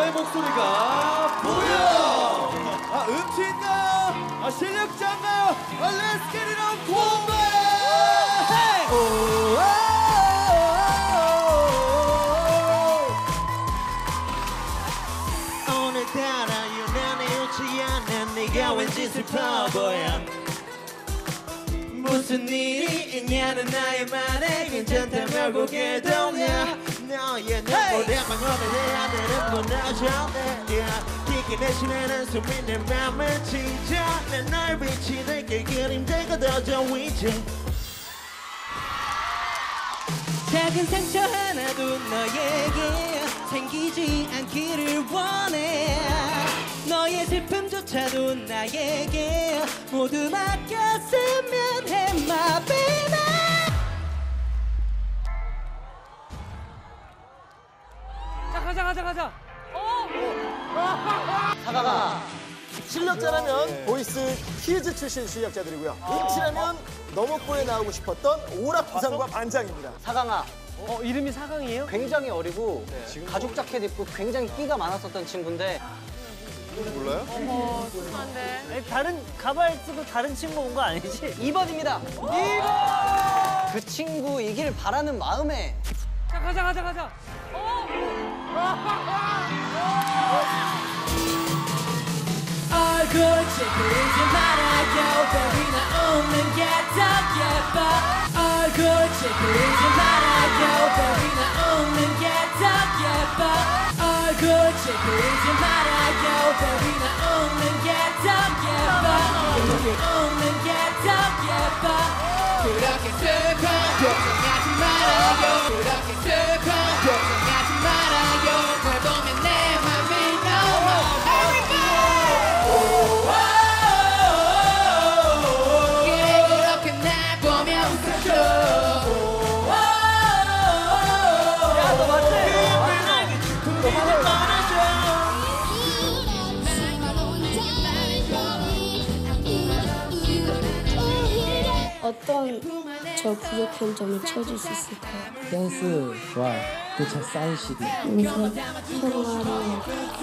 너의 목소리가 보여. 음치인가요? 실력자인가요? Let's get it on 콤보! 오늘따라 유난히 웃지 않는 네가 왠지 슬퍼 보여. 무슨 일이 있냐는 나의 말에 괜찮다며 고개 돌려. 너의 눈물에만 오면 내 하늘은 무너져 내려. 깊게 내쉬는 숨이 내 맘을 찢어. 내 날 빛이 될게 그림자가 더 좋이지. 작은 상처 하나도 너에게 생기지 않기를 원해. 너의 슬픔조차도 나에게 모두 맡겼으면 해 my baby. 자 가자. 사과가 실력자라면 보이스 키즈 출신 실력자들이고요. 음치라면 너목보에 나오고 싶었던 오락부상과 반장입니다. 사강아. 이름이 사강이에요? 굉장히 어리고 가죽 자켓 입고 굉장히 끼가 많았었던 친구인데. 몰라요? 어머, 죄송한데. 다른 가발 쓰고 다른 친구 온 거 아니지? 2번입니다. 2번! 그 친구이길 바라는 마음에. 자, 가자. 얼굴 찌푸리지 말아요 baby 나 웃는 게 더 예뻐. 얼굴 찌푸리지 말아요 baby 나 웃는 게 더 예뻐. 얼굴 찌푸리지 말아요 baby 나 웃는 게 더 예뻐. 웃는 게 더 예뻐. 그렇게 슬퍼 걱정하지 말아요. 그렇게 슬퍼 걱정하지 말아요. 널 보면 내 맘이 너무 어떤 저 부족한 점을 채워줄 수 있을까요? 댄스와 그차 사인 CD. 음성, 통화로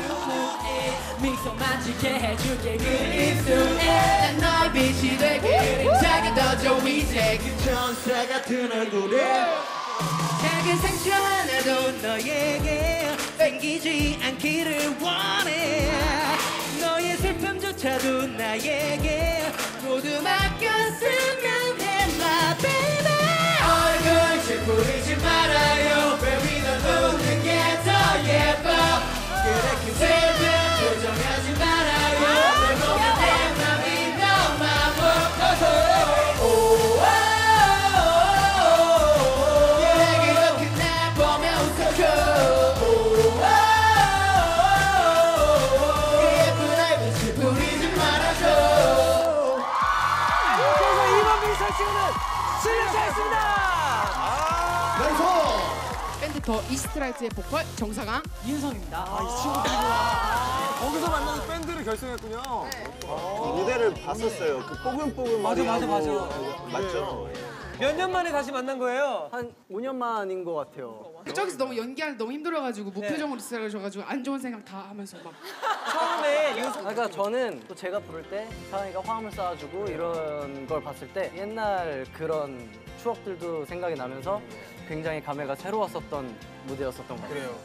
미소만 지게 해줄게 그 입술에. 난 너의 빛이 될게 그림자가 더 좋이제. 그 천사 같은 얼굴에 작은 상처 하나도 너에게 생기지 않기를 원해. 너의 슬픔조차도 나에게 모두 맡겼으면 해 my baby. 얼굴 찌푸리지 말아요 baby 넌 웃는 게 더 예뻐. 그렇게 슬픈 표정하지 말아요. 널 보면 내 맘이 너무 아파서. 그래 그렇게 날 보며 웃어줘. 그 예쁜 얼굴 찌푸리지 말아줘. 그래서 2번 미스터 친구는 실력자였습니다. 밴드 더 이스트라이트의 보컬 정상아, 인성입니다. 이 친구들이구나. 거기서 만나서 밴드를 결성했군요. 무대를 봤었어요. 그 뽀금뽀금 맞아. 맞죠? 몇 년 만에 다시 만난 거예요? 한 5년 만인 것 같아요. 저기서 너무 연기하는 너무 힘들어가지고 무표정으로 있어가지고 안 좋은 생각 다 하면서 막 처음에 그러니까 저는 또 제가 부를 때 사랑이가 화음을 쏴주고 이런 걸 봤을 때 옛날 그런 추억들도 생각이 나면서 굉장히 감회가 새로웠었던 무대였었던 것 같아요. 그래요.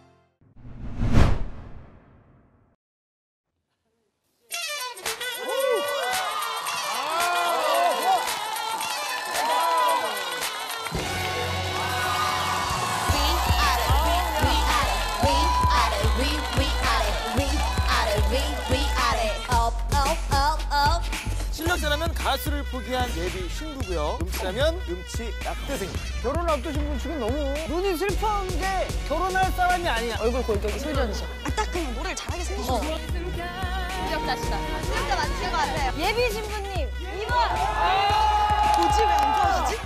실력자라면 가수를 포기한 예비 신부고요. 음치라면 음치 약대생입니다. 결혼 앞두신 분 지금 너무 눈이 슬픈 게 결혼할 사람이 아니야. 얼굴 골격이 소리하죠. 딱 그냥 노래를 잘하게 생기셨어. 실력자시다. 실력자 맞으신 것 같아요. 예비 신부님 2번. 뭐지 왜 안 좋아하시지?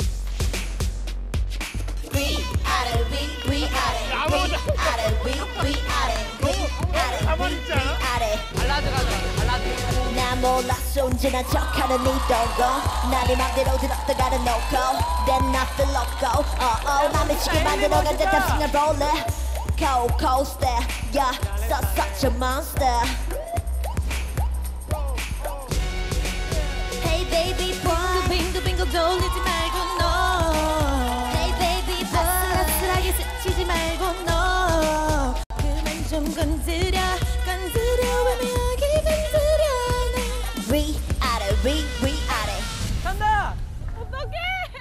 가만히 있지 않아? 발라드 가자, 발라드. 난 몰랐어 언제나 척하는 이 동거 난 네 맘대로 들었다가는 놓고 Then I feel loco 나 미치게 만들어간 듯한 싱을 볼래 cold coaster. Yeah, such a monster. Hey baby boy, 빙글빙글 돌리지 말고 너. Hey baby boy, 아슬아슬하게 스치지 말고 너. 그만 좀 건드려 애매하게 건드려 나. 위아래 간다. 어떡해.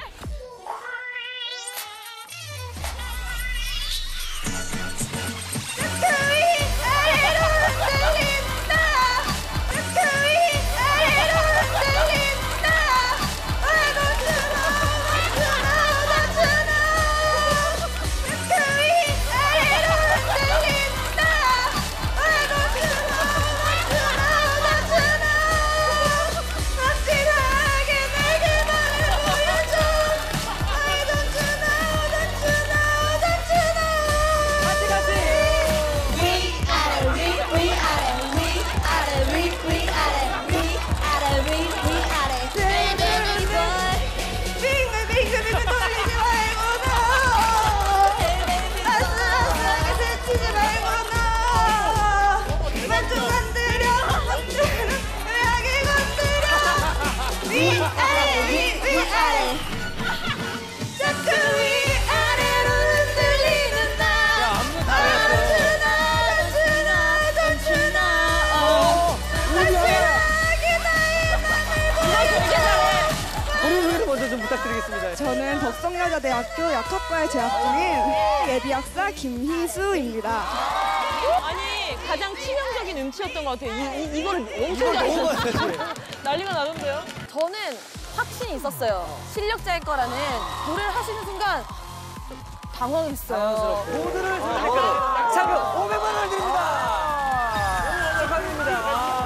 저는 덕성여자대학교 약학과에 재학 중인 예비학사 김희수입니다. 아니 가장 치명적인 음치였던 것 같아요. 이거를 엄청 잘하셨어요. 난리가 나던데요? 저는 확신이 있었어요. 실력자일 거라는. 노래를 하시는 순간 좀 당황했어요. 모두를 생각하고 차표 500만 원을 드립니다. 축하드립니다.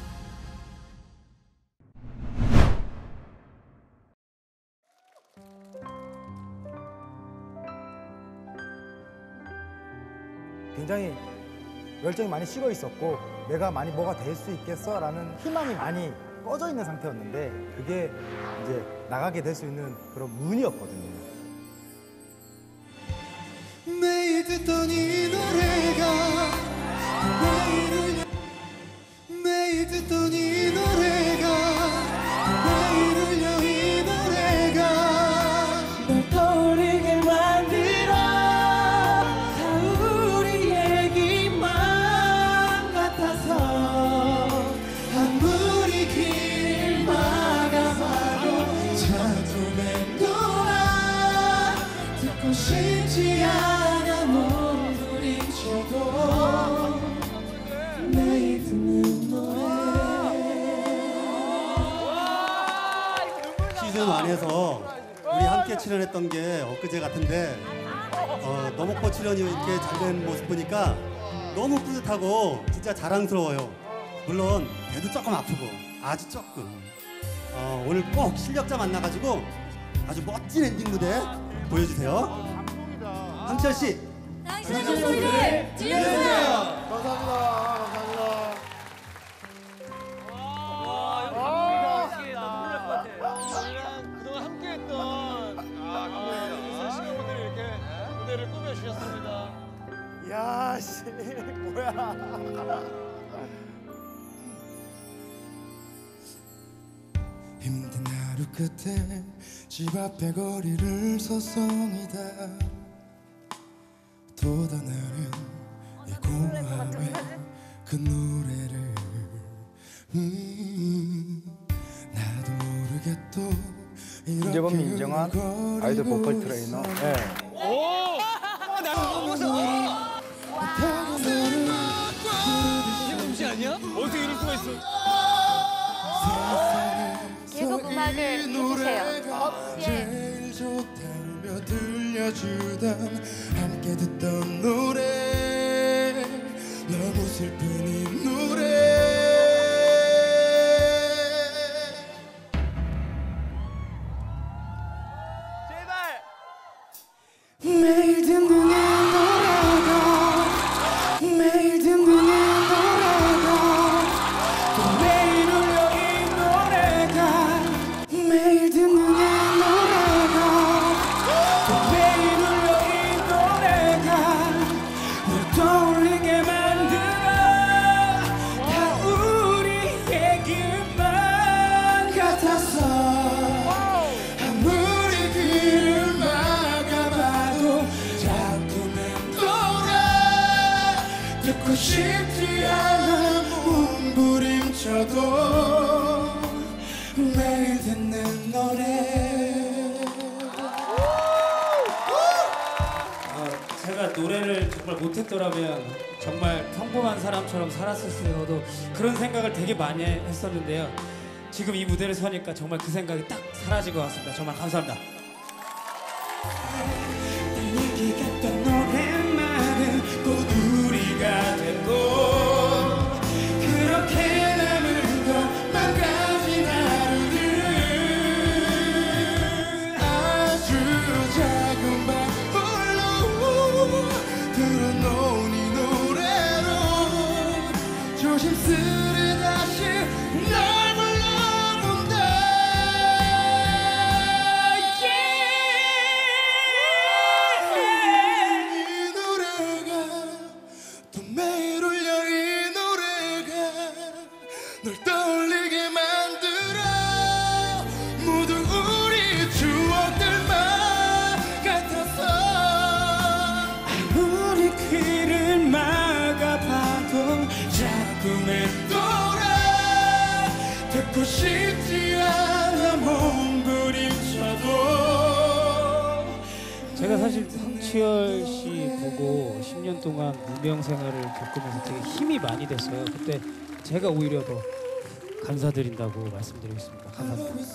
굉장히 열정이 많이 식어 있었고 내가 많이 뭐가 될 수 있겠어라는 희망이 많이 꺼져 있는 상태였는데 그게 이제 나가게 될 수 있는 그런 문이었거든요. 매일 듣던 이 노래가 매일 듣던 이 노래가 매일 울려 이 노래가 널 떠오르게 만들어 다 우리 얘기만 같아서 아무리 길 막아봐도 자꾸 맴돌아 듣고 싶지 않아 못 부딪혀도 매일 듣는 노래. 시즌 1에서 우리 함께 출연했던 게 엊그제 같은데 너목보 출연이 이렇게 잘 된 모습 보니까 너무 뿌듯하고 진짜 자랑스러워요. 물론 배도 조금 아프고 아주 조금 오늘 꼭 실력자 만나가지고 아주 멋진 엔딩 무대 보여주세요. 함철 씨. 당신의 소리를 들려주세요. 감사합니다. 그동안 함께했던 감독님들, 신경분들이 이렇게 무대를 꾸며주셨습니다. 야, 씨, 뭐야. 힘든 하루 끝에 집 앞에 거리를 서성이다 돋아나는 이 공허함에 그 노래를 나도 모르게 또 김재범 인정한 아이돌 보컬 트레이너. 네. 오! 이게 음식 아니야? 어떻게 이럴 수가 있어? 계속 음악을 해주세요. 제일 좋다며 들려주던 함께 듣던 노래 너무 슬픈 이 노래 매일 듣는 이 노래가 매일 듣는 이 노래가 또 매일 울려 이 노래가 매일 듣는 이 노래가 또 매일 울려 이 노래가 듣고 싶지 않아 몸부림쳐도 매일 듣는 노래. 제가 노래를 정말 못했더라면 정말 평범한 사람처럼 살았을 그런 생각을 되게 많이 했었는데요. 지금 이 무대를 서니까 정말 그 생각이 딱 사라진 것 같습니다. 정말 감사합니다. 얘기 같던 노랫말은 곧 우리가 됐고 그렇게 남은 것만 가진 하루들 아주 작은 방울로 들어놓은 이 노래로 조심스레 다시 날 불러본다. 이 노래가 또 매일 울려 이 노래가 널 떠올리게 만들어 모두 우리 추억들만 같아서 아무리 귀를 막아봐도 자꾸 맴돌아 듣고 싶지 않아 몸부림쳐도. 제가 사실 황치열 씨 보고 10년 동안 무명 생활을 겪으면서 되게 힘이 많이 됐어요. 그때 제가 오히려 더 감사드린다고 말씀드리겠습니다. 감사합니다.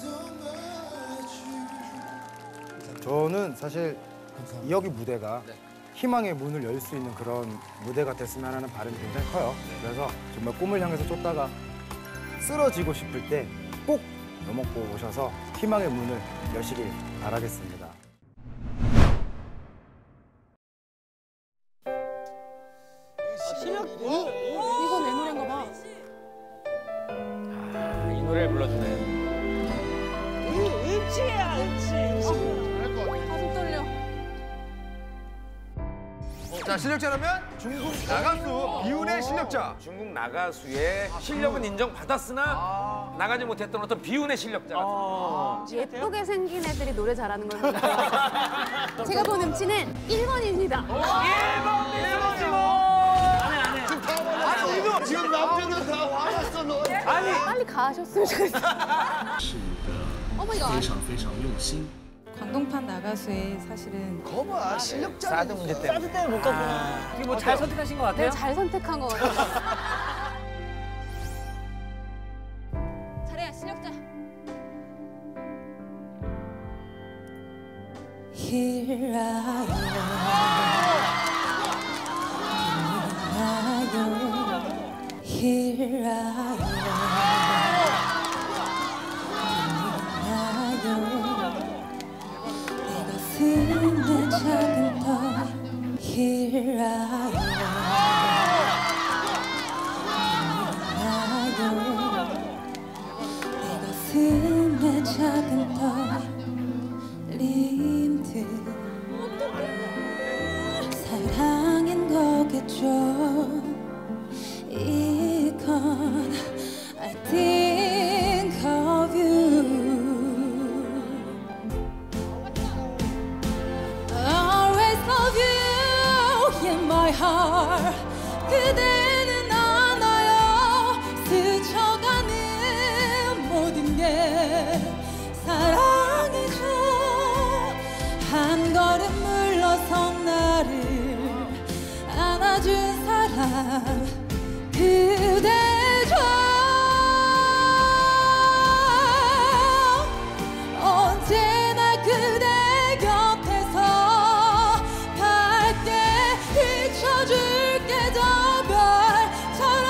저는 사실 여기 무대가 희망의 문을 열 수 있는 그런 무대가 됐으면 하는 바람이 굉장히 커요. 그래서 정말 꿈을 향해서 쫓다가 쓰러지고 싶을 때 꼭 너목보 오셔서 희망의 문을 여시길 바라겠습니다. 이거 내 노래인가 봐. 이 노래를 불러주네. 음치야, 음치. 가슴 떨려. 자, 실력자라면 중국 나가수 비운의 실력자. 중국 나가수의 실력은 인정받았으나 나가지 못했던 어떤 비운의 실력자 같은. 예쁘게 생긴 애들이 노래 잘하는 걸 제가 본 음치는 1번입니다. 1번이고. 아니, 이거 지금 남자들 다 와봤어, 너. 아니, 빨리 가셨으면 좋겠어. 어머니가. 광동판 나가수의 사실은 거봐, 실력자. 사드 문제 때문에. 사드 때문에 못 갔구나. 이게 뭐 잘 선택하신 것 같아요? 네, 잘 선택한 것 같아요. 잘해, 실력자. Here I am. Here I 내 작은 별 Here I 내 가슴에 작은 떨림들 사랑인 거겠죠. 이건 I think of you. My heart 그대는 안아요. 스쳐가는 모든 게 사랑이죠. 한 걸음 물러선 나를 안아준 사람 그대죠. 언제나 그대 곁에서 줄게 저 별처럼.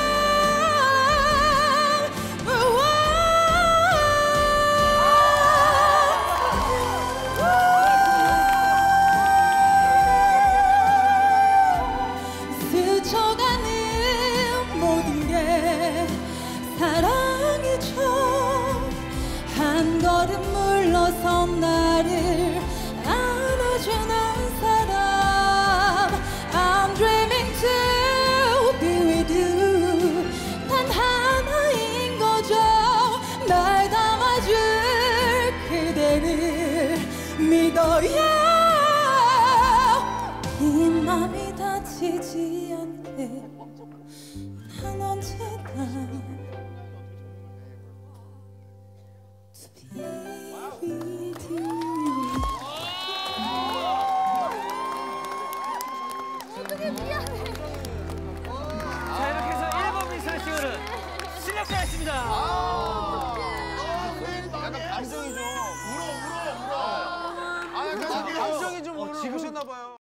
스쳐가는 모든 게 사랑이죠. 한 걸음 물러선 나를 안아주는 사람. I'm dreaming to be with you. 단 하나인 거죠. 날 담아줄 그대를 믿어요. 이 맘이 다치지 않게 난 언제나 자, 이렇게 해서 1번 미스터 시그널은 실력자였습니다. 약간 감정이 좀 울어. 아, 약간 감정이 좀 올라오셨나 봐요.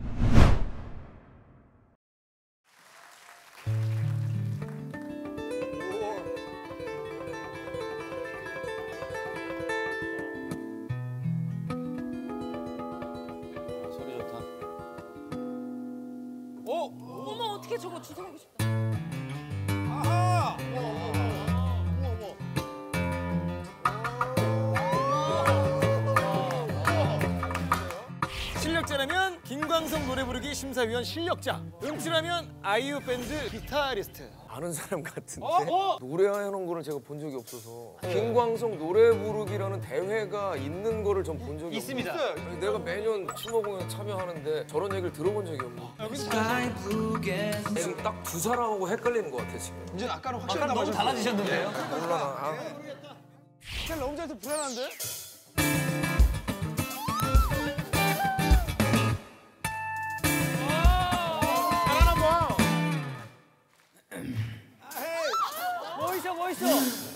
소리 좋다. 어머 어떻게 저거 주워보고 싶다. 아하! 실력자라면 김광석 노래 부르기 심사위원 실력자, 음치라면 아이유 밴드 기타리스트. 아는 사람 같은데 노래하는 거를 제가 본 적이 없어서 김광석 노래 부르기라는 대회가 있는 거를 전 본 적이 있습니다. 없어요. 아니, 내가 매년 추모 공연 참여하는데 저런 얘기를 들어본 적이 없네. 지금 딱 두 사람하고 헷갈리는 것 같아 지금. 이제 아까는 확실히 아까 너무 달라지셨는데요? 몰라. 잘 너무 잘해서 불안한데? 잘하나 봐. 멋있어.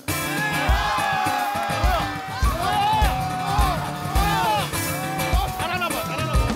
잘하나 봐.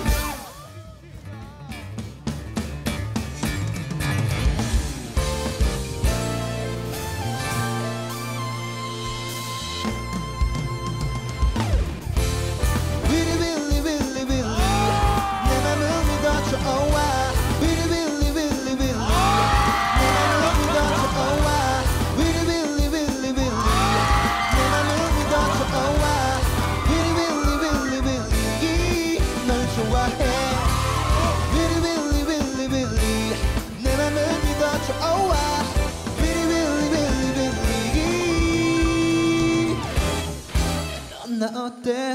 나 어때?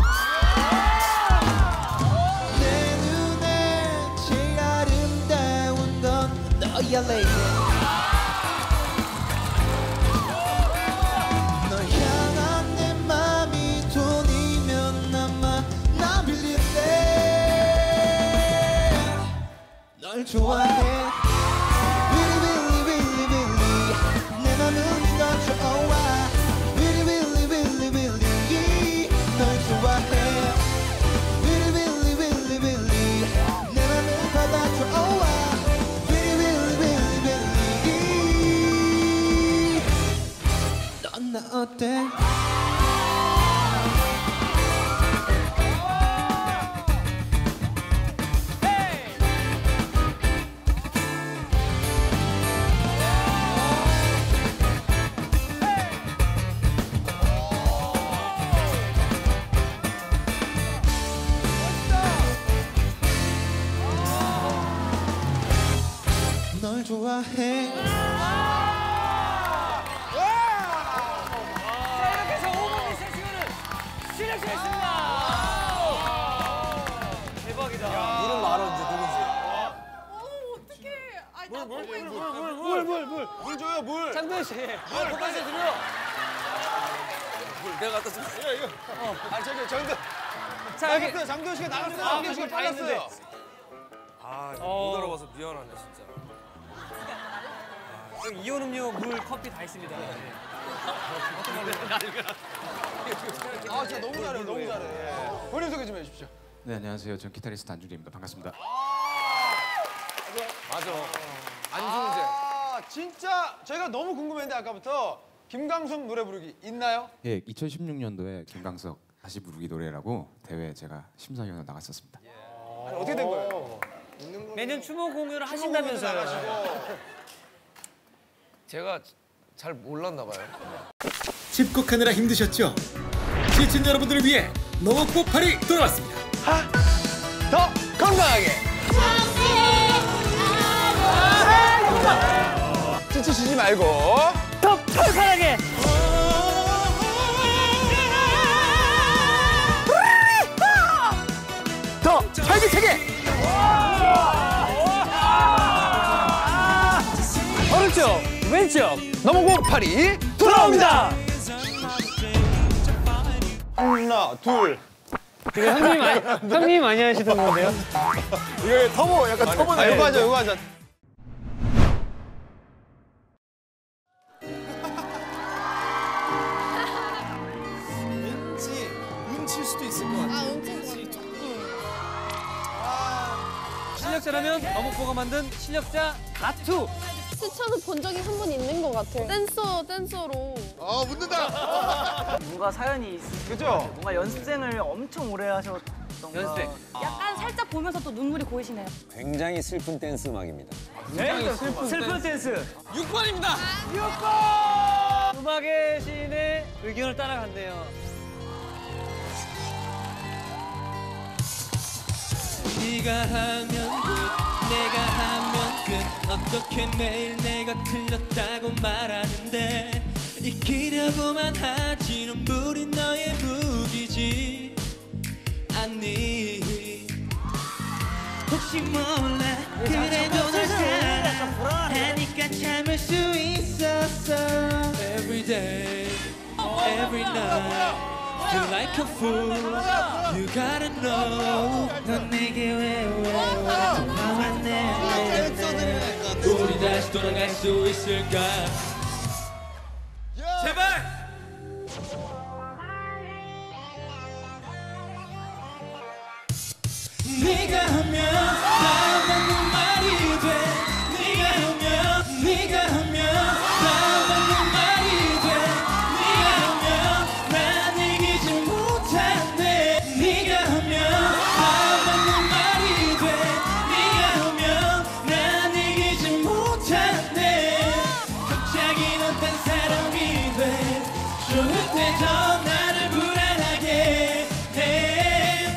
내 눈에 제일 아름다운 건 너야, lady. 널 향한 내 맘이 돈이면 아마 난 빌릴래. 널 좋아해. Really, really, really, really. 내 맘은 더 좋아. Really, really, really, really. 널 좋아해. Really, really, really, really. 내 맘은 더 좋아. Really, really, really, really. 넌 나 어때? 널 좋아해. 자, 이렇게 해서 5번 미스터 시그널은 실력자였습니다. 대박이다. 이름 말어 이제 누구지? 물 줘요 물. 장도현 씨. 물 poka지 드려. 물 내가 갖다 줘. 이거. 아 저기 장도. 자, 여기 나갔어요. 장도현 씨가 나갔어요. 아, 장도현 씨가 다 했는데. 빨랐어요. 아, 못 알아봐서 미안하네 진짜. 여기 이온 음료, 물, 커피 다 있습니다. 아 진짜 너무 잘해. 너무 잘해. 본인 소개 좀 해주십시오. 네, 안녕하세요. 전 기타리스트 안준기입니다. 반갑습니다. 맞아. 안중재. 아 진짜 저희가 너무 궁금했는데 아까부터 김광석 노래 부르기 있나요? 예, 2016년도에 김광석 다시 부르기 노래라고 대회 제가 심사위원으로 나갔었습니다. 아니, 어떻게 된 거예요? 매년 추모 공연을 하신다면서요. 제가 잘 몰랐나 봐요. 집콕하느라 힘드셨죠? 지친 여러분들을 위해 너목보팔이 돌아왔습니다. 더 건강하게. 지치시지 말고 더 털털하게. 더 활기차게. 실적 너무고파리 돌아옵니다. 하나, 둘. 이거 형님 많이 하시던 건데요? 이거 터보 약간 터보네. 이거 하자, 이거 하자. 왠지 음칠 수도 있을 것 같아. 실력자라면 너목보가 만든 실력자 가투. 스쳐서 본 적이 한 번 있는 것 같아. 댄서로. 아, 웃는다. 뭔가 사연이 그죠? 뭔가 연습생을 엄청 오래 하셨던 연습생. 약간 살짝 보면서 또 눈물이 고이시네요. 굉장히 슬픈 댄스 음악입니다. 슬픈 댄스. 6번입니다. 6번! 음악의 시인의 의견을 따라간대요. 네가 하면 끝, 내가 하면 끝. 어떻게 매일 내가 틀렸다고 말하는데 익히려고만 하지 눈물이 너의 무기지 않니. 혹시 몰라 그래도 널 사랑하니까 참을 수 있었어. Every day, every night feel like a fool. You gotta know. 넌 내게 왜 왔네. 우리 다시 돌아갈 수 있을까? 제발. 네가 하면 다 맞는 말이 돼. 네가 하면 네가 하면 다 맞는 말이 돼. 네가 하면 난 이기지 못하네. 네가 하면 다 맞는 말이 돼. 네가 하면 난 이기지 못하네. 갑자기 넌 딴 사람이 돼. 좋을 때 더 나를 불안하게 해.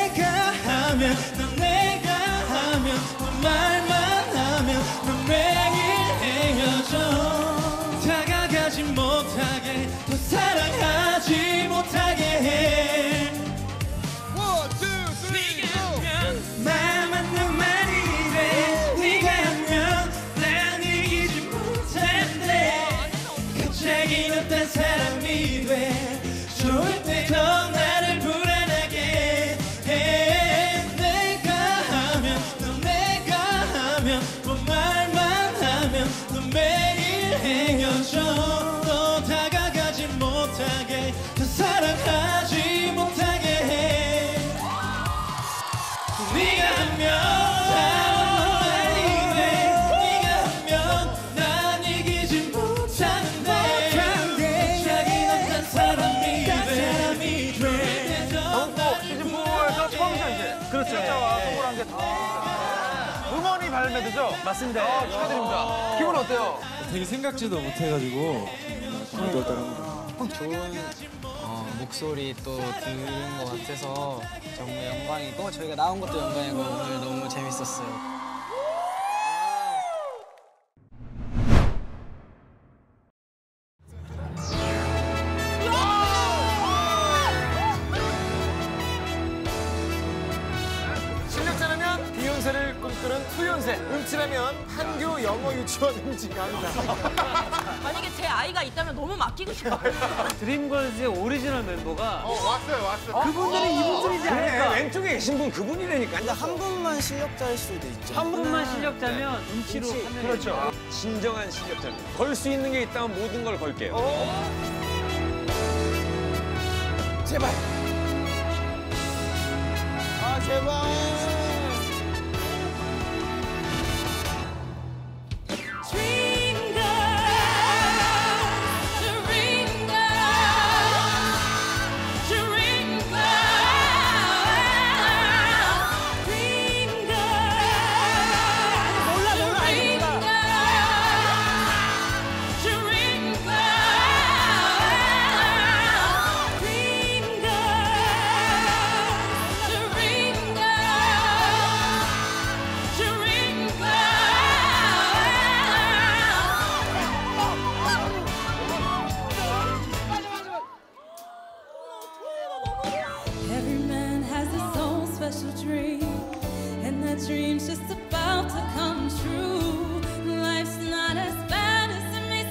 넌 내가 하면 넌 말만 하면 넌 매일 헤어져. 다가가지 못하게 더 사랑하지 못하게 해. 네가 하면 말 맞는 말이 돼. 네가 하면 난 이기지 못한대. 갑자기 넌 딴 사람이 돼. 좋을 때 더 나를 불안하게 해. 말만 하면 넌 매일 헤어져. 또 다가가지 못하게 더 사랑하지 못하게 해. 네가 하면 다 말이 돼. 네가 하면 난 이기지 못하는데 갑자기 넌 딴 사람이 돼. 너무고 시즌4에서 처음이죠, 이제. 그렇죠. 실력자와 성공한 게 음원이 발매되죠? 맞습니다. 축하드립니다. 기분 어때요? 되게 생각지도 못해가지고 좋은 목소리 또 들은 것 같아서 정말 영광이고 저희가 나온 것도 영광이고 오늘 너무 재밌었어요. 실력자라면 비욘세를 꿈꾸는 투욘세, 음치라면 한교 영어 유치원 음치 강사. 만약에 제 아이가 있다면 너무 맡기고 싶어요. 드림걸즈의 오리지널 멤버가 왔어요. 그분들이 이분들이지 않을까. 왼쪽에 계신 분 그분이라니까. 근데 한 분만 실력자일 수도 있죠. 한 분만 실력자면 음치로 하면 그렇죠. 진정한 실력자입니다. 걸 수 있는 게 있다면 모든 걸 걸게요. 제발. 아, 제발. Every man has his own special dream, and that dream's just about to come true. Life's not as bad as it may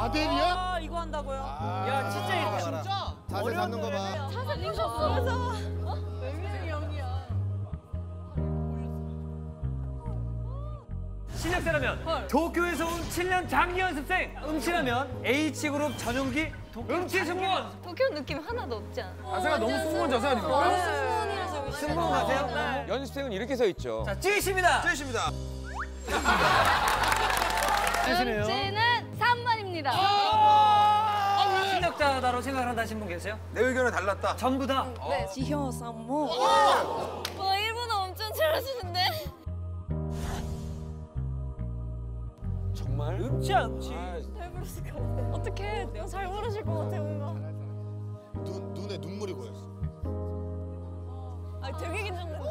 아델이야? 이거 한다고요? 야 진짜 이거 진짜 자세 잡는 거 봐. 자세 미쳤어. 몇 명이야? 실력자라면 도쿄에서 온 7년 장기 연습생 음치라면 H그룹 전용기 음치 승무원. 도쿄 느낌 하나도 없지 않아? 자세가 너무 승무원 자세 아닙니까? 너무 승무원이라서. 승무원 가세요? 네. 연습생은 이렇게 서 있죠. 자, 찌십니다. 찌십니다. 음치는 3번입니다. 실력자다로 생각을 한다신 분 계세요? 내 의견은 달랐다. 전부 다? 네. 지효 썸모. 와, 일본어 엄청 잘하시는데? 정말? 음치야, 음치. 잘 부르실 것 같아. 어떡해. 내가 잘 부르실 것 같아, 뭔가. 눈에 눈물이 고였어. 아, 되게 긴장된다.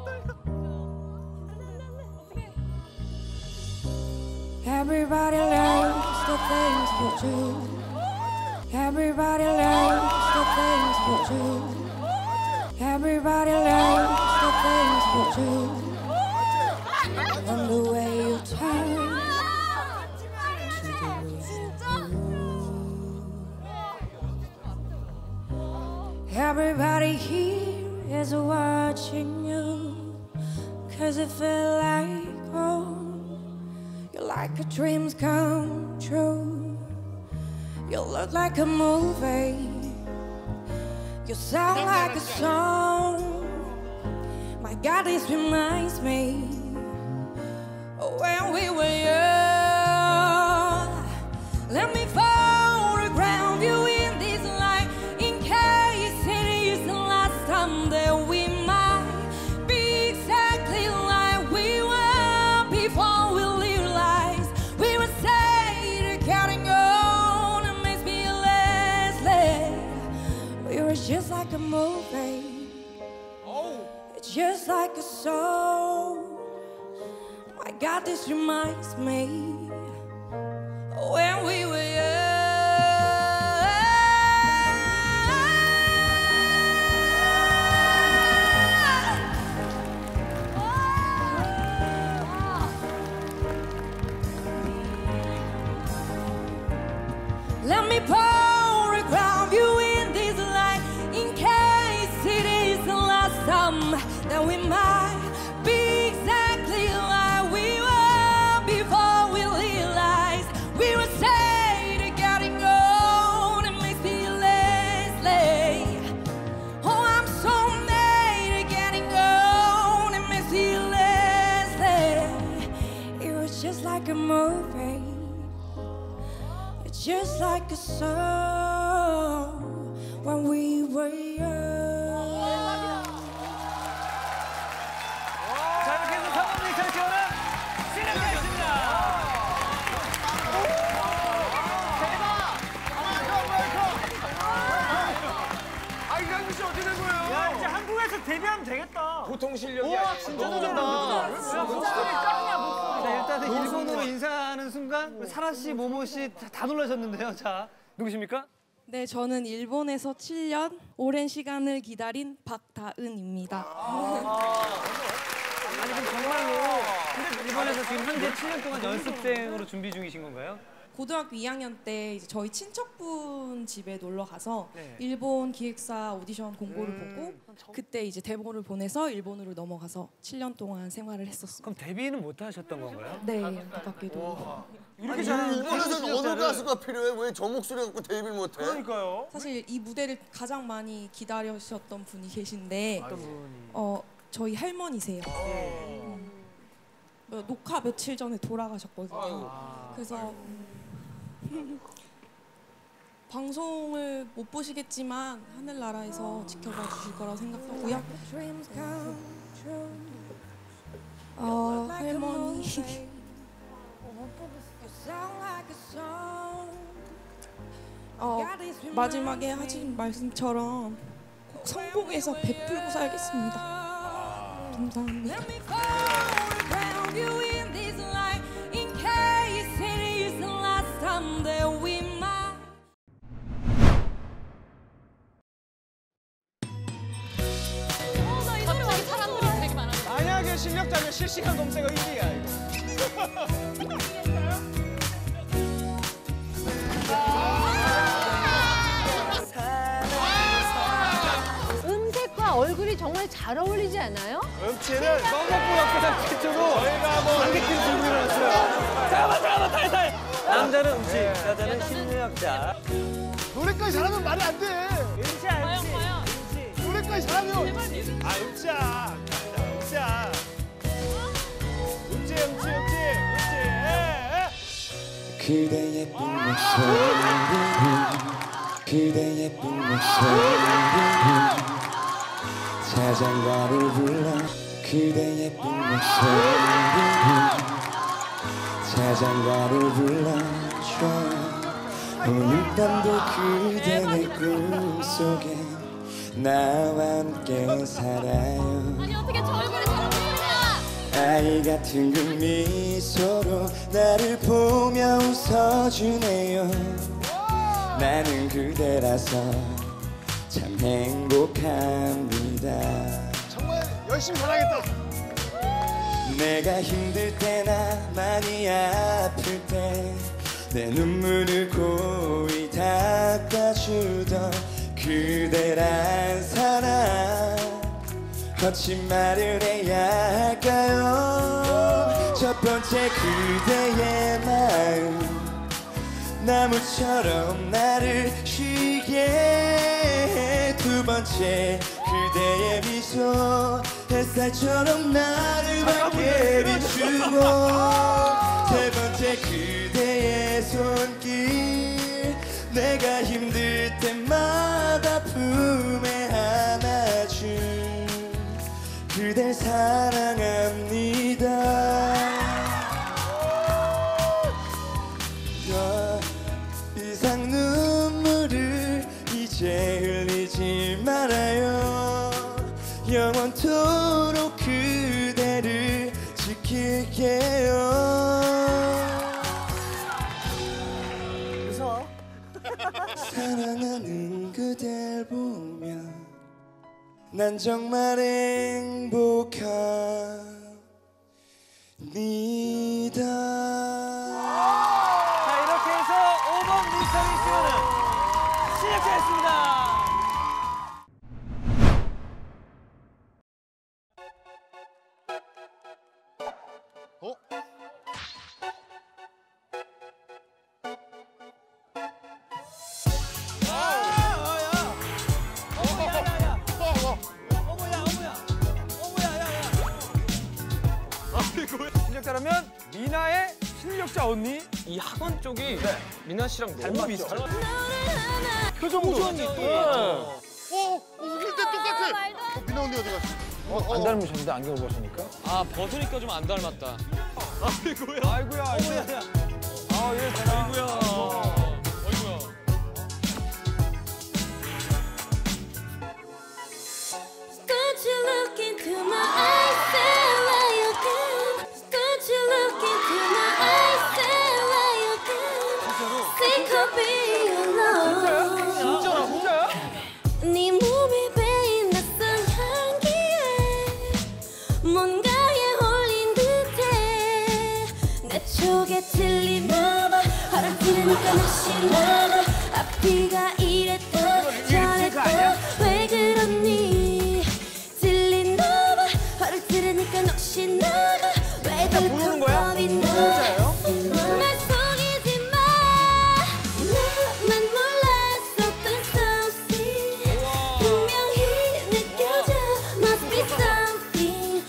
Everybody learns the things you do. Everybody learns the things you do. Everybody learns the things you do. From the way you turn to the way you move. Everybody here is watching you, 'cause it feel like you're like a dream's come true. You look like a movie. You sound like a song. My God, this reminds me of when we were young. Let me photograph you in this light, in case it is the last time that we might be exactly like we were before we realized we were safe, counting on and makes me less. We were just like a movie, just like a song. My God, this reminds me when we were young. Let me photograph you in this light, in case it is the last time that we might be exactly like we were before we realized we were safe, getting old and makes me less. Oh, I'm so mad, getting old and makes me less. It was just like a movie, just like a song when we were young. 자, 이렇게 해서 3번 뮤지션은 실력자였습니다. 아, 이강민 씨 어떻게 된 거예요? 야, 이제 한국에서 데뷔하면 되겠다. 보통 실력이 와, 아니야. 진짜 너무 잘한다. 자, 일단은 일본어로 인사하는 순간 사라 씨, 모모 씨 다 놀라셨는데요. 자, 누구십니까? 네, 저는 일본에서 7년 오랜 시간을 기다린 박다은입니다. 아니 그럼 정말로 근데 일본에서 지금 현재 7년 동안 연습생으로 준비 중이신 건가요? 고등학교 2학년 때 이제 저희 친척분 집에 놀러 가서 네. 일본 기획사 오디션 공고를 보고 그때 이제 데모를 보내서 일본으로 넘어가서 7년 동안 생활을 했었어요. 그럼 데뷔는 못 하셨던 건가요? 네, 안타깝게도. 이렇게 잘하는 일본에서는 어느 가수가 필요해? 왜 저 목소리 갖고 데뷔를 못해? 그러니까요. 사실 이 무대를 가장 많이 기다리셨던 분이 계신데 어떤 분이? 저희 할머니세요. 녹화 며칠 전에 돌아가셨거든요. 그래서 방송을 못 보시겠지만 하늘나라에서 지켜봐 주실 거라고 생각하고요. 할머니 마지막에 하신 말씀처럼 꼭 성공해서 베풀고 살겠습니다. 감사합니다. 갑자기 사람들이 되게 많아. 만약에 실력자면 실시간 검색어 1위야 이거. 잘 어울리지 않아요? 음치는 성곡구 역사상 최초로 저희가 뭐 관객들이 들고 일어났어요. 잠깐만, 타이타이. 남자는 음치, 여자는 심리학자. 노래까지 잘하면 말이 안 돼. 음치 알지? 노래까지 잘하면. 아 음치야. 음치야. 음치. 그대 예쁜 목소리를 그대 예쁜 목소리를 자장가를 불러 그대 예쁜 목소리를 자장가를 불러줘 오늘 밤도 그대 내 꿈속에 나와 함께 살아요 아니 어떻게 저 얼굴에 저런 소리야? 아이 같은 그 미소로 나를 보며 웃어주네요 나는 그대라서 참 행복합니다 정말 열심히 살아야겠다. 내가 힘들 때나 많이 아플 때 내 눈물을 고이 닦아주던 그대란 사람 거친 말을 해야 할까요 첫 번째 그대의 마음 나무처럼 나를 쉬게 해 두 번째 그대의 미소 햇살처럼 나를 밝게 비추고 세 번째 그대의 손길 내가 힘들 때마다 품에 안아준 그댈 사랑합니다 더 이상 눈물을 이제 흘리지 말아요 영원토록 그대를 지킬게요 사랑하는 그댈 보면 난 정말 행복합니다. 자 이렇게 해서 5번 미스터리 쇼는 시작했습니다. 실력자라면 미나의 실력자 언니? 이 학원 쪽이 미나 씨랑 너무 닮았죠? 비슷해요. 표정도 우주 언니 또. 웃을 때 똑같아. 민아 언니 어디 갔어? 안 닮으셨는데 안경을 벗으니까? 아 벗으니까 좀 안 닮았다. 아이고야. 아이고야. 아 얘 되나? 아이고야. Could you look into my eyes and lie again? Could you look into my eyes and lie again? Think of being alone. 진짜야? 진짜야? 네 몸에 배인 낯선 향기에 뭔가에 홀린 듯해 내 촉에 틀리나봐 바람 피니까 날씨 나가 앞뒤가 이랬다 저랬다 왜 그러니 들리나봐 바람 들으니까 넋이 나가 왜 들고 겁이 나 날 속이지 마 나만 몰랐었던 something 분명히 느껴져 must be something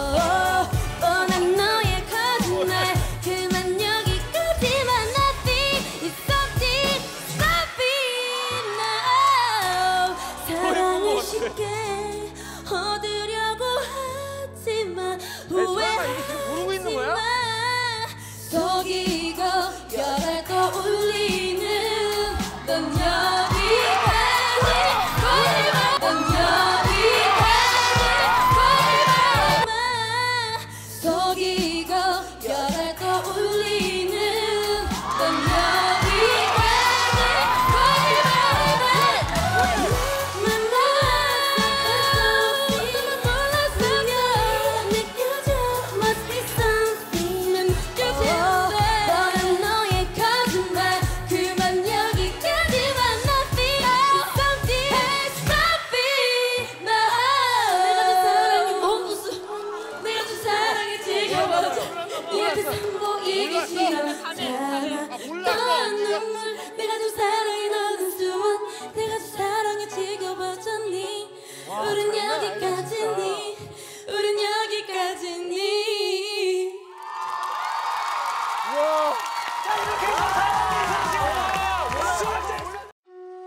난 너의 거짓말 그만 여기까지만 nothing is something something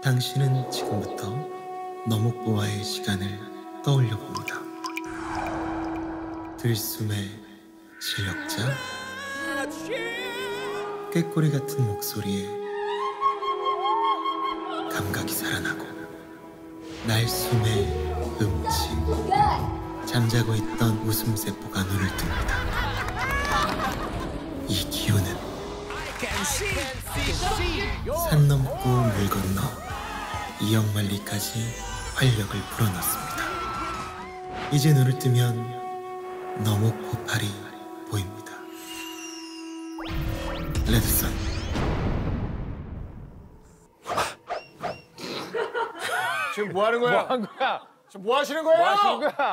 당신은 지금부터 너목보와의 시간을 떠올려 봅니다. 들숨의 실력자, 꾀꼬리 같은 목소리에 감각이 살아나고 날숨의 음치, 잠자고 있던 웃음세포가 눈을 뜹니다. 이 기운은 산 넘고 물 건너 이역만리까지 활력을 불어넣습니다. 이제 눈을 뜨면 너목보팔이 보입니다. 레드선. 지금 뭐 하는 거야? 지금 뭐 하시는 거예요?